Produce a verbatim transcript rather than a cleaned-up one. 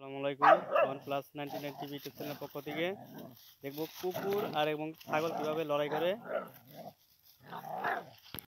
আসসালামু আলাইকুম। One plus ninety nine TV YouTube চ্যানেলের পক্ষ থেকে দেখব কুকুর আর এবং ছাগল কীভাবে লড়াই করে।